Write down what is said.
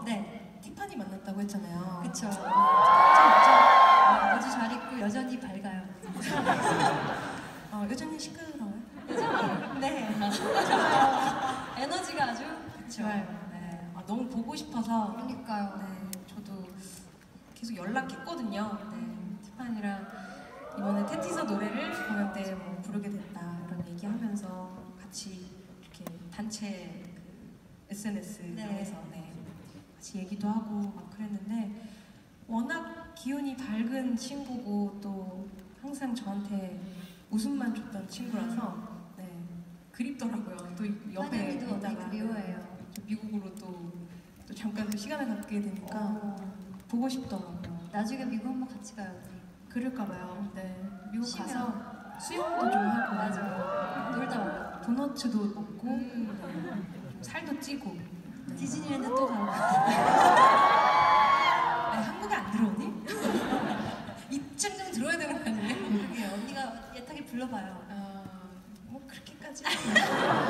네. 티파니 만났다고 했잖아요. 그쵸. 아주 잘 입고 여전히 밝아요. 여전히 시끄러워요? 여전히. 네. 좋아요. 에너지가 아주 좋아요. 네. 너무 보고 싶어서. 그러니까요. 네, 저도 계속 연락했거든요. 네, 티파니랑 이번에 테티서 노래를 공연 때 뭐 부르게 됐다 이런 얘기하면서 같이 이렇게 단체 SNS에서 같이 얘기도 하고 막 그랬는데 워낙 기운이 밝은 친구고 또 항상 저한테 웃음만 줬던 친구라서 그립더라고요. 또 옆에 있다가 그리워해요. 미국으로 또 잠깐 그 시간을 갖게 되니까 보고 싶더라고요. 나중에 미국 한번 같이 가요. 그럴까봐요. 네, 미국 쉬면. 가서 수영도 좀 하고 맞아. 놀다 와요. 도너츠도 먹고 좀 살도 찌고. 디즈니랜드 또 가고. 한국에 안 들어오니? 입장 좀 들어야 되는 거 아니에요? 그러게요. 언니가 애타게 불러봐요. 뭐 그렇게까지.